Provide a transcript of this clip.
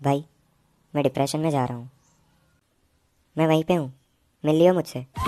भाई, मैं डिप्रेशन में जा रहा हूँ। मैं वहीं पे हूँ, मिल लियो मुझसे।